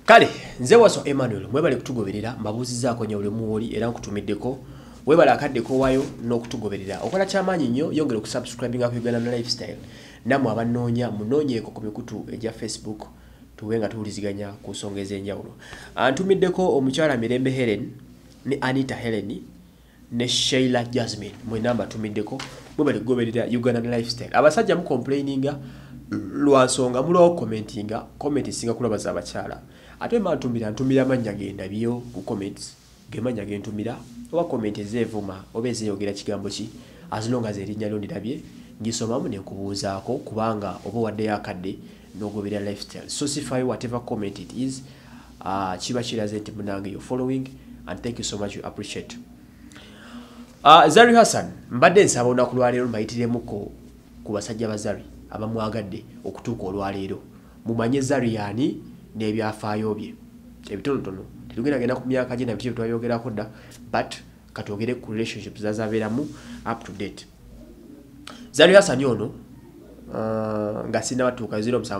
Kale nze waso Emmanuel mwebale kutugoberera mbabuzizaako nnyo buli muwoli era nkutumiddeko webale akaddeko wayo n'okutugoberera okola kyamaanyi nnyo yongera okusubscribinga ku Uganda Lifestyle namwe abanoonya munoonyeeko ku mikutu egya Facebook tuwe nga tuwuliziganya ku nsonga ez'enjawulo. Ntumiddeko omukyala Mirembe Helen ne Anita Helen ne Sheila Jasmine mwena mbatumiddeko mwebale kugoberera Uganda Lifestyle. Abasajja mu complaininga lwa nsonga mulwawo commentinga comment singa kulabaza abakyala. Ate ntumira mannya genda biyo ku comments gemanya gentumira oba comment ezevuma oba ezeyogera kigambo ki as long as erinnya lyo ndirabye ngisomamu ne kubuuzaako kubanga oba wadde yakadde n'ogoberera lifestyle. So sify whatever comment it is kiba kiraze nti munange you following and thank you so much, you appreciate. Zari Hassan mbadde nsaba olunaku lwaleero mbayitiremuko ku basajja ba Zari abamwagadde okutuuka olwaleero mumanye Zari yani n'ebyafaayo bye ebitonotono tetugenda ku myaka gye nabyo twayogerako dda but katwogere ku relationships zazabeeramu up to date. Zari Hassan ono nga sinnabatuuka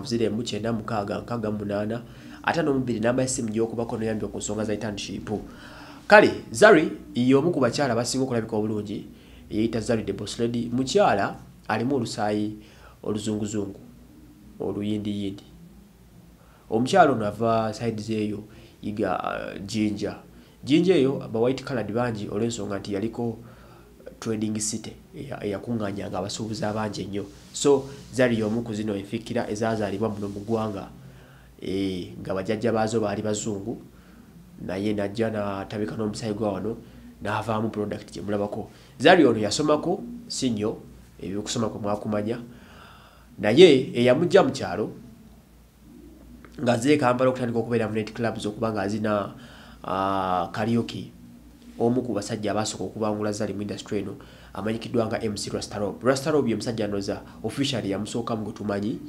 07099668 ate n'omubiri namba y'essimu gy'okubako n'oyambye ku nsonga za internship. Kale Zari y'omu ku bakyala abasinga okulabika obulungi yeeyita Zari the Boss Lady. Mukyala alimu olusaayi oluzunguzungu oluyindiyindi. Omukyalo nava side zeyo iga Jinja eyo aba white colored banji olw'ensonga nti yaliko trading city yakunganya nga abasuubuzi abangi ennyo. So Zari y'omu ku zino enfikira ezazaalibwa muno mu ggwanga nga bajjajja baazo baali bazungu naye najja natabika n'omusaayi gwa wano n'avaamu product gye mulabako. Zari ono yasomako si nnyo ebyokusoma kwe mwakumanya naye eyamujja mu kyalo nga zee Kampala okutandika okubeera mu night clubs okubanga azina karaoke. Omu ku basajja abasooka okubangula Zari mu industry eno amanyikiddwa nga MC Rastarob. Rastarob ye musajja anoza officially yamusooka mu gutumanyi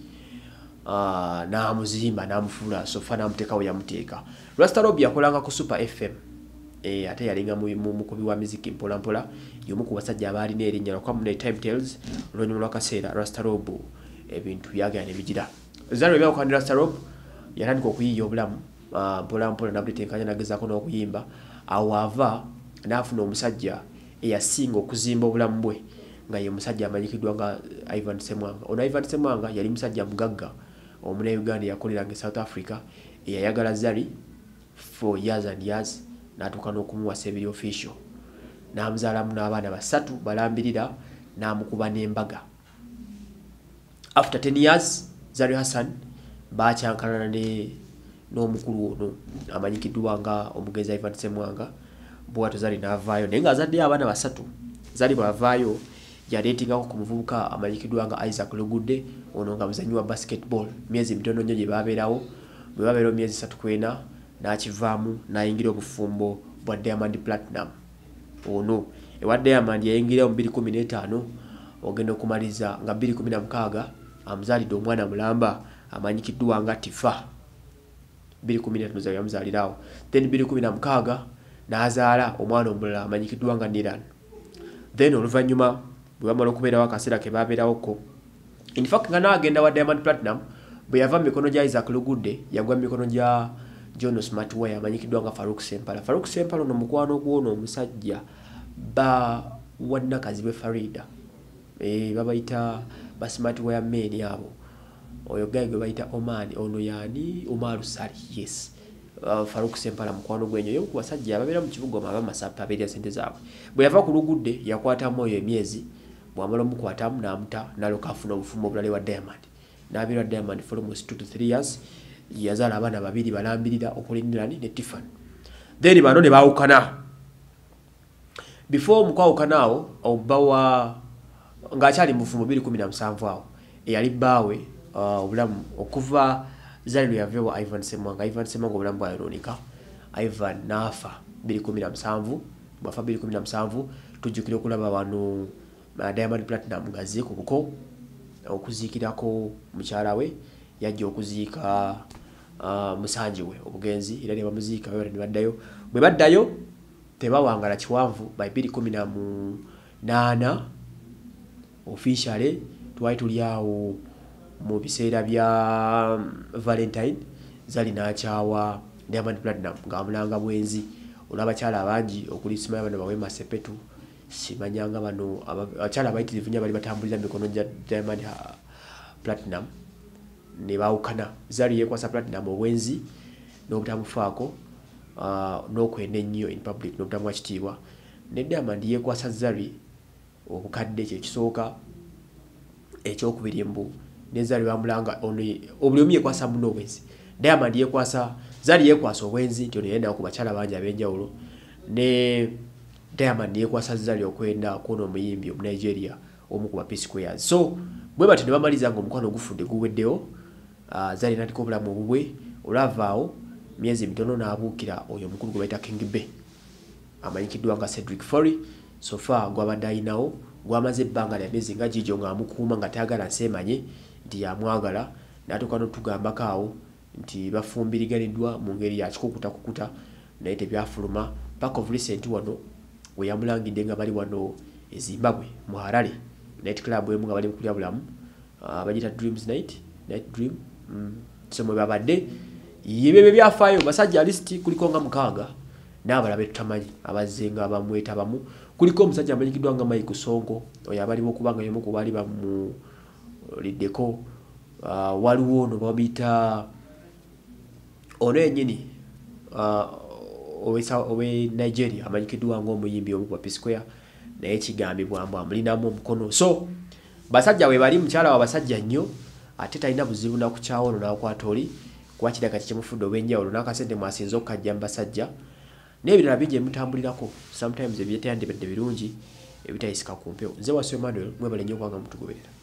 n'amuzimba n'amufuula sofa n'amuteekawo yamuteeka. Rastarob yakolanga ku Super FM ate yalinga mu mukubi wa muziki mpola mpola y'omu ku basajja abaalina erinnya lwakwa mu Timetails oluvannyuma lw'akaseera Rastarob ebintu byagala ne bigira. Zari byakwandira Rastarob yatandika okuyiiya obulamu mpola mpola n'abutetenkanya nagezaako n'okuyimba awo ava n'afuna omusajja eyasinga okuzimba obulamu bwe nga ye musajja amanyikiddwa nga Ivan Semwanga. Ono Ivan Semwanga yali musajja mugagga omuna Uganda yakoleranga South Africa eyayagala Zari for years and years n'atuuka n'okumuwasa ebiri official n'amuzaalamu n'abaana basatu balambirira n'amukuba n'embaga. After 10 years Zari Hassan baakyankalana n'omukulu ono amanyikiddwa nga omugenzi Ivan Semwanga bw'atyo Zari n'avaayo naye nga azaddeyo abaana basatu. Zari bw'avaayo yaleetingako ku muvubuka amanyikiddwa nga Isaac Lugudde ono nga muzannyi wa basketball myezi mitono nnyo gye baabeerawo bwe babeerawo myezi 3 n'akivaamu n'ayingira obufumbo bwa Diamond Platinum. Ono ewa Diamond yayingira mu 2015 ogenda okumaliza nga 2016 amuzaalidde omwana mulamba amanyikiddwa nga Tifa 2013 yamuzaalirawo then 2016 n'azaala omwana omulala amanyikiddwa nga Niran. Then oluvannyuma bwe bamala okubeerawo akaseera ke baabeerawoko in fact nga n'agenda wa Diamond Platinum bwe yava mu mikono gya Isaac Lugudde yagwa mu mikono gya John Smartway amanyikiddwa nga Farouk Sempala. Farouk Sempala ono mukwano gw'ono omusajja ba wannakazi bwe Farida babayita ba Smartway men abo oyo guy gwe bayita Omani ono yani Omaru Sali. Yes, Farouk Sempala mukwano gwenyo yo kubasajja ababeera mu kibuga aba masapa abeera sente zaabwe. Bwe yava ku Lugudde yakwatamu oyo emyezi bwamala omukwatamu n'amuta n'aloka afuna obufumo obulala wa Diamond n'abeera Diamond for almost 2 to 3 years. Yazaala abaana babiri balambirira okulindirani ne Tiffany. Then bano ne baawukana. Before mukwawukanaawo obawa ng'akyali mu bufumo 2017 awo eyali bbaawe obulamu okuva Zari lwe yaveewo Ivan Semwanga. Ivan Semwanga obulamu bwayonooneka. Ivan n'afa 2017. Bwafa 2017 tujjukira okulaba wano Diamond Platinum ng'azze ku buko okuziikirako mukyala we yajja okuziika musanji we obugenzi era ne bamuziika ne baddayo. Bwe baddayo tebawangala kiwanvu by 2018 officially twali tuli awo mu biseera bya Valentine Zari n'akyawa Diamond Platinum ng'amulanga bwenzi olw'abakyala abangi okuli Simaya bano Bawema Sepetu simanyanga bano abakyala abayitirivu nnyo bali batambulira mikono gya Diamond Platinum ne baawukana. Zari yeekwasa Platinum obwenzi n'obutamufaako n'okwenda ennyo in public n'obutamuwa kitiibwa, ne Diamond yeekwasa Zari obukadde kye kisooka. Ekyokubiri mbu ne Zari bamulanga buli omu yeekwasa muno obwenzi. Diamond yeekwasa Zari yeekwasa obwenzi nti ono yenda ku bakyala bangi ab'enjawulo, ne Diamond yeekwasa Zari okwenda kuno omuyimbi omu Nigeria omu ku ba P Squares. So bwe bati ne bamaliza ng'omukwano ogufudde guweddewo. Zari n'atika obulamu obubwe olwavaawo myezi mitono n'abuukira oyo omukulu gwe bayita King B amanyikiddwa nga Cedric Fori. So far gwabadde ayinawo gwamaze ebbanga lya myezi nga gijo ng'amukuuma nga tayagala nseemanye nti yamwagala, n'atuuka n'otugambako awo nti bafumbiriganiddwa mu ngeri ya kikukuta naye tebyafuluma. Back of recent wano we yamulangidde nga bali wano e Zimbabwe mu Harare night club emu nga bali mu kulya bulamu bagita Dreams Night Dream. So mwe babadde yebebe byafaayo basajja listi kuliko nga 6 n'abalala betutamanyi abazze nga bamwetabamu. Kuliko omusajja amanyikiddwa nga Mike Sonko oyo abaliwo okubanga yemu ku baali bamuliddeko. Waliwo ono babita ono yennyini owe Nigeria amanyikiddwa nga omuyimbi omu ku P Square naye kigambibwa mbu amulinamu omukono. So basajja we bali mukyala wa basajja nnyo ate talina buzibu na kukyawo ono n'akwata oli kuba kiraga kikimufudde obw'enjawulo n'akasente mwasinza okukajja mu basajja n'ebirala bingi emutambulirako sometimes ebyeteyandibadde birungi ebitayisika ku mpewo. Nze Wasio Emmanuel mwebale nnyo kubanga mutugoberera.